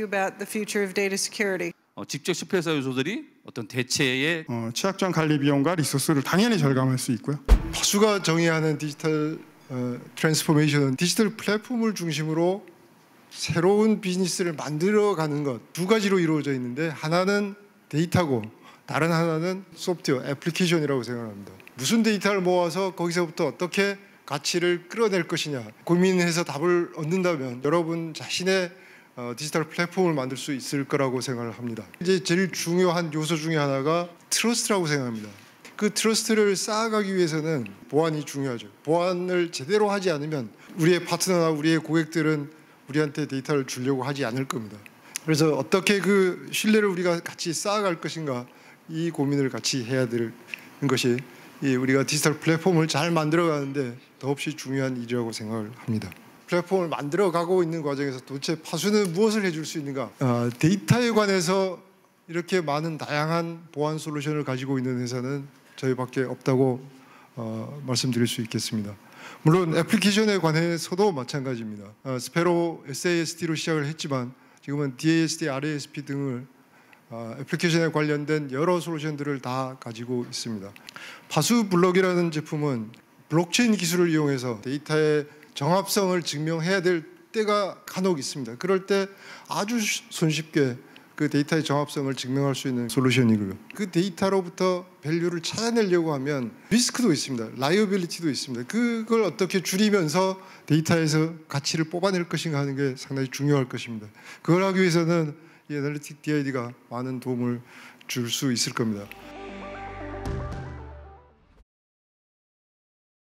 about the future of data security. 직접 실패사 요소들이 어떤 대체의 취약점 관리 비용과 리소스를 당연히 절감할 수 있고요. 파수가 정의하는 디지털 트랜스포메이션은 디지털 플랫폼을 중심으로 새로운 비즈니스를 만들어가는 것 두 가지로 이루어져 있는데 하나는 데이터고 다른 하나는 소프트웨어, 애플리케이션이라고 생각합니다. 무슨 데이터를 모아서 거기서부터 어떻게 가치를 끌어낼 것이냐 고민해서 답을 얻는다면 여러분 자신의 디지털 플랫폼을 만들 수 있을 거라고 생각을 합니다. 이제 제일 중요한 요소 중에 하나가 트러스트라고 생각합니다. 그 트러스트를 쌓아가기 위해서는 보안이 중요하죠. 보안을 제대로 하지 않으면 우리의 파트너나 우리의 고객들은 우리한테 데이터를 주려고 하지 않을 겁니다. 그래서 어떻게 그 신뢰를 우리가 같이 쌓아갈 것인가 이 고민을 같이 해야 되는 것이 우리가 디지털 플랫폼을 잘 만들어가는데 더없이 중요한 일이라고 생각을 합니다. 플랫폼을 만들어가고 있는 과정에서 도대체 파수는 무엇을 해줄 수 있는가? 데이터에 관해서 이렇게 많은 다양한 보안 솔루션을 가지고 있는 회사는 저희밖에 없다고 말씀드릴 수 있겠습니다. 물론 애플리케이션에 관해서도 마찬가지입니다. 스페로 SAST로 시작을 했지만 지금은 DAST, RASP 등을 애플리케이션에 관련된 여러 솔루션들을 다 가지고 있습니다. 파수블럭이라는 제품은 블록체인 기술을 이용해서 데이터의 정합성을 증명해야 될 때가 간혹 있습니다. 그럴 때 아주 손쉽게 그 데이터의 정합성을 증명할 수 있는 솔루션이고요. 그 데이터로부터 밸류를 찾아내려고 하면 리스크도 있습니다. 라이어빌리티도 있습니다. 그걸 어떻게 줄이면서 데이터에서 가치를 뽑아낼 것인가 하는 게 상당히 중요할 것입니다. 그걸 하기 위해서는 이 애널리틱 DID가 많은 도움을 줄 수 있을 겁니다.